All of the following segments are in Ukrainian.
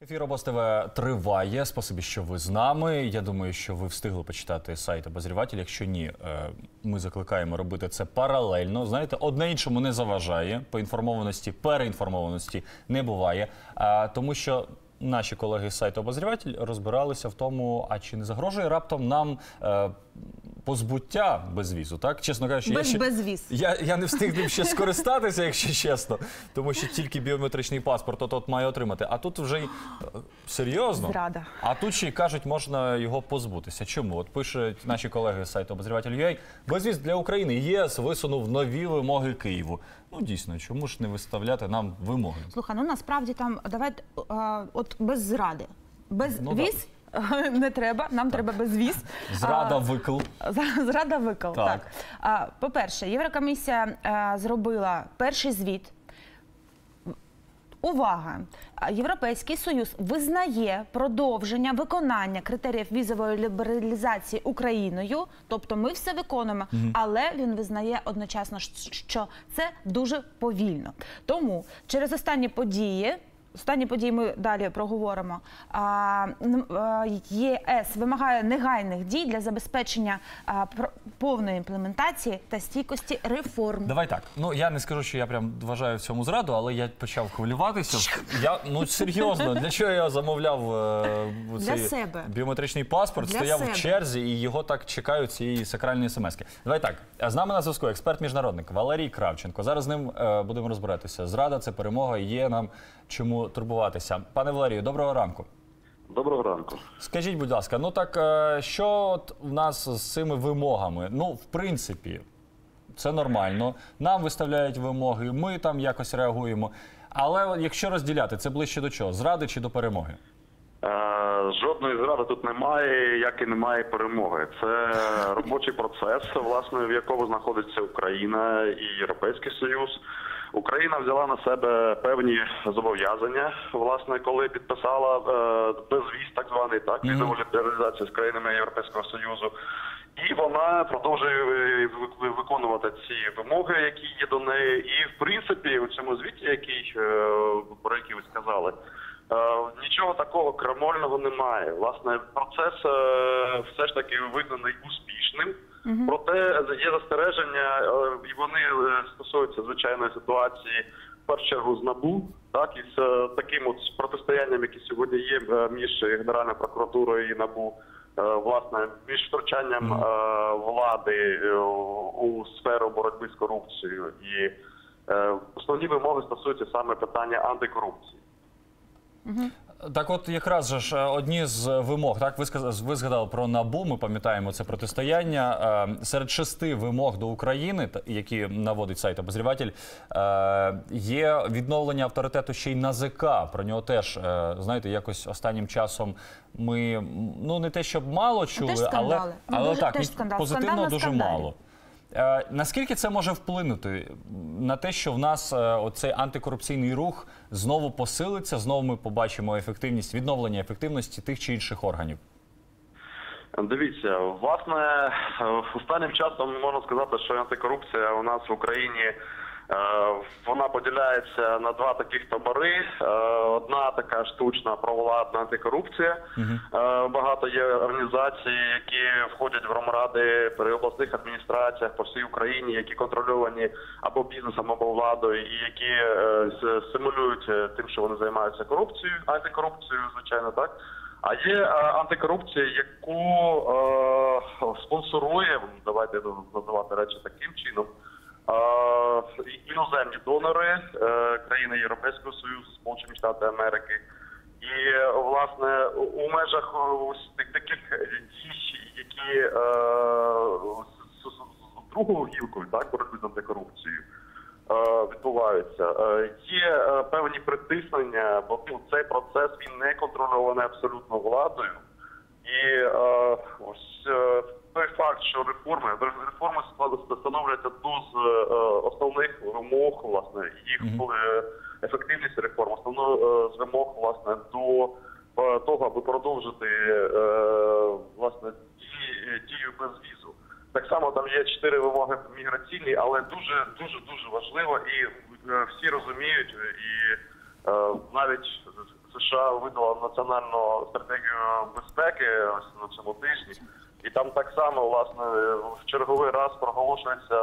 Ефір Обоз ТВ триває. Спасибі, що ви з нами. Я думаю, що ви встигли почитати сайт обозріватель. Якщо ні, ми закликаємо робити це паралельно. Знаєте, одне іншому не заважає. Поінформованості, переінформованості не буває. Тому що наші колеги з сайту обозріватель розбиралися в тому, а чи не загрожує раптом нам позбуття безвізу, так? Чесно кажучи, я не встиг ним ще скористатися, якщо чесно, тому що тільки біометричний паспорт от має отримати. А тут вже й серйозно. Зрада. А тут ще й кажуть, можна його позбутися. Чому? От пишуть наші колеги з сайту обозріватель.ua, безвіз для України. ЄС висунув нові вимоги Києву. Ну, дійсно, чому ж не виставляти нам вимоги? Слухай, ну насправді там, давайте, от без зради. Без віз не треба, нам треба безвіз. Зрада викл. Зрада викл, так. По-перше, Єврокомісія зробила перший звіт. Увага! Європейський Союз визнає продовження виконання критеріїв візової лібералізації Україною, тобто ми все виконуємо, але він визнає одночасно, що це дуже повільно. Тому через останні події ми далі проговоримо, ЄС вимагає негайних дій для забезпечення повної імплементації та стійкості реформ. Давай так. Ну, я не скажу, що я прям вважаю в цьому зраду, але я почав хвилюватися. Ну, серйозно, для чого я замовляв цей біометричний паспорт, стояв в черзі і його так чекають цієї сакральної смс-ки. Давай так. З нами на зв'язку експерт-міжнародник Валерій Кравченко. Зараз з ним будемо розбиратися. Зрада – це перемога, є нам чому турбуватися. Пане Валерію, доброго ранку. Доброго ранку. Скажіть, будь ласка, ну так, що в нас з цими вимогами? Ну, в принципі, це нормально. Нам виставляють вимоги, ми там якось реагуємо. Але якщо розділяти, це ближче до чого? Зради чи до перемоги? Жодної зради тут немає, як і немає перемоги. Це робочий процес, власне, в якому знаходиться Україна і Європейський Союз. Україна взяла на себе певні зобов'язання, власне, коли підписала безвіз, так званий, візову лібералізацію з країнами Європейського Союзу. І вона продовжує виконувати ці вимоги, які є до неї. І, в принципі, у цьому звіті, про який ви сказали, нічого такого крамольного немає. Власне, процес все ж таки визнаний успішним. Проте є застереження, і вони стосуються звичайної ситуації, в першу чергу, з НАБУ, і з таким от протистоянням, яке сьогодні є між Генеральною прокуратурою і НАБУ, власне, між втручанням влади у сферу боротьби з корупцією. І основні вимоги стосуються саме питання антикорупції. Так от якраз ж одні з вимог, так, ви згадали про НАБУ, ми пам'ятаємо це протистояння. Серед 6 вимог до України, які наводить сайт обозріватель, є відновлення авторитету ще й НАЗК. Про нього теж, знаєте, якось останнім часом ми, ну не те, щоб мало чули, але так, позитивно дуже мало. Наскільки це може вплинути на те, що в нас оцей антикорупційний рух знову посилиться, знову ми побачимо ефективність, відновлення ефективності тих чи інших органів? Дивіться, власне, останнім часом можна сказати, що антикорупція у нас в Україні, вона поділяється на два таких табори. Одна така штучна провладна антикорупція. Багато є організацій, які входять в громади при обласних адміністраціях по всій Україні, які контрольовані або бізнесом, або владою, і які симулюють тим, що вони займаються корупцією, антикорупцією, звичайно, так. А є антикорупція, яку спонсорує, давайте називати речі таким чином, іноземні донори, країни Європейського Союзу, Сполучені Штати Америки. І, власне, у межах таких дій, які з другою гілкою, боротьби з антикорупцією, відбуваються, є певні притиснення, бо цей процес, він не контрольований абсолютно владою. І ось той факт, що реформи становлять одну з основних вимог, власне, їх ефективність реформ, основну з вимог, власне, до того, аби продовжити, власне, дію безвізу. Так само там є 4 вимоги міграційні, але дуже важливо, і всі розуміють, і навіть США видала національну стратегію безпеки ось на цьому тижні. І там так само, власне, в черговий раз проголошується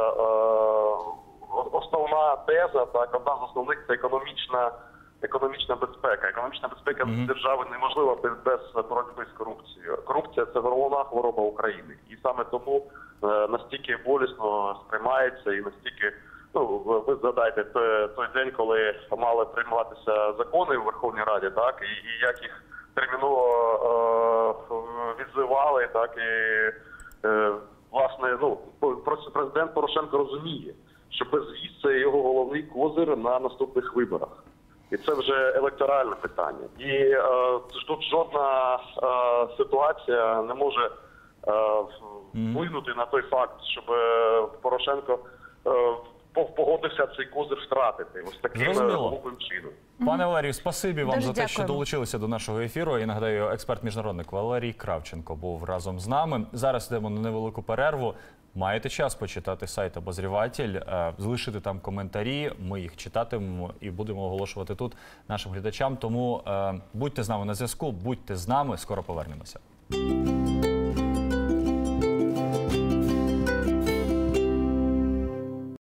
основна теза, так, одна з основних – це економічна безпека. Економічна безпека держави неможлива без боротьби з корупцією. Корупція – це головна хвороба України. І саме тому настільки болісно сприймається і настільки, ну, ви згадайте той день, коли мали прийматися закони у Верховній Раді, так, і як їх терміново відзивали, так, і власне, ну, президент Порошенко розуміє, що безвіз – це його головний козир на наступних виборах. І це вже електоральне питання. І тут жодна ситуація не може вплинути на той факт, щоб Порошенко погодився цей козир втратити. Ось таким глупим чином. Пане Валерію, спасибі вам Дуже за те, що дякуємо. долучилися до нашого ефіру. І нагадаю, експерт-міжнародник Валерій Кравченко був разом з нами. Зараз йдемо на невелику перерву. Маєте час почитати сайт «Обозріватель», залишити там коментарі, ми їх читатимемо і будемо оголошувати тут нашим глядачам. Тому будьте з нами на зв'язку, будьте з нами, скоро повернемося.